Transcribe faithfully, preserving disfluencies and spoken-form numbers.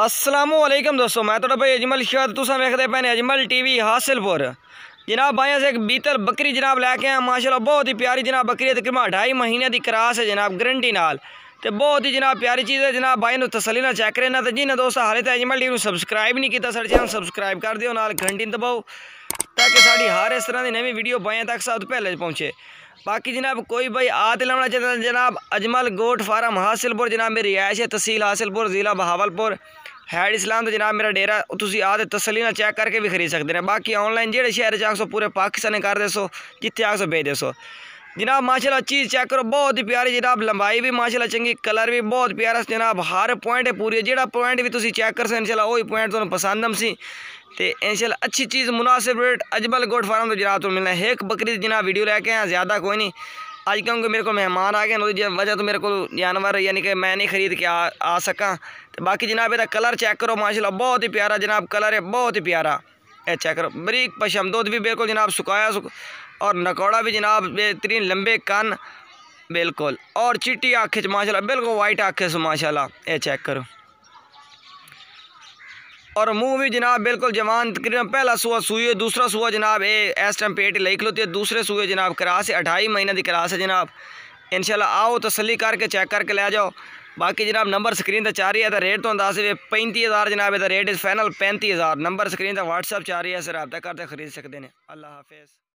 अस्सलामुअलैकुम दोस्तों, मैं थोड़ा भाई अजमल शाद तुसा वेखदे पे अजमल टीवी हासिलपुर। जनाब भाई से एक बीतल बकरी जनाब लैके आए माशाल्लाह, बहुत ही प्यारी जनाब बकरी है। तकरीबन ढाई महीने की क्रास है जनाब, गारंटी नाल। तो बहुत ही जनाब प्यारी चीज़ है जनाब। भाई तसली ना चेक करें ना। तो जिन्हें दोस्तों हाले तो अजमल टीवी सबसक्राइब नहीं किया साढ़े चैनल सबसक्राइब कर दियो, नाल घंटी दबाओ ताकि साड़ी हर इस तरह की नवी वीडियो भाइयों तक सब पहले पहुँचे। बाकी जनाब कोई भाई आते लाना चाहता जनाब अजमल गोट फार्म हासिलपुर जनाब मेरी रिहायश है, तहसील हासिलपुर, ज़िला बहावलपुर, हैड इस्लाम। तो जनाब मेरा डेरा तुम आते तसली ना चेक करके भी खरीद सकते हैं। बाकी ऑनलाइन जेडे शहर च आखो पूरे पाकिस्तान कर देसो, जिथे आखो भेज देसो जनाब। माशाल्लाह चीज़ चेक करो, बहुत ही प्यारी जनाब, लंबाई भी माशाल्लाह चंगी, कलर भी बहुत प्यारा जनाब। हर पॉइंट है पूरी, जेड़ा पॉइंट भी तुम चेक कर सकते इंशाल्लाह वही पॉइंट तुम्हें पसंद हमसी। तो इंशाल्लाह अच्छी चीज़ मुनासिब रेट अजमल गोट फार्म तो जनाब तुम्हें मिलना है। एक बकरी जनाब वीडियो लेके आए, ज़्यादा कोई नहीं। आज क्योंकि मेरे को मेहमान आ गए ना वजह तो मेरे को जानवर यानी कि मैं नहीं खरीद के आ, आ सका। तो बाकी जनाब इसका कलर चेक करो माशाल्लाह, बहुत ही प्यारा जनाब कलर है, बहुत ही प्यारा। ए चेक करो, बरीक पशम, दूध भी बिल्कुल जनाब सुखाया सुख और नकौड़ा भी जनाब बेहतरीन, लंबे कान बिल्कुल, और चिट्टी आँखें माशाल्लाह, बिल्कुल वाइट आँखें से माशाल्लाह। ए चेक करो, और मुंह भी जनाब बिल्कुल जवान। तकरीबन पहला सुआ सुई है, दूसरा सुआ जनाब ए इस टाइम पेट लिख लो। दूसरे सुए जनाब क्रास है, अठाई महीने की क्रास है जनाब। इंशाल्लाह आओ तसली करके चेक करके ले जाओ। बाकी जनाब नंबर स्क्रीन पर चार ही है, रेट तो दस पैंती हज़ार जनाब, रेट इस फाइनल पैंती हज़ार। नंबर स्क्रीन पर व्हाट्सअप चार ही है, सर रब्ता करते खरीद सकते हैं। अल्लाह हाफिज़।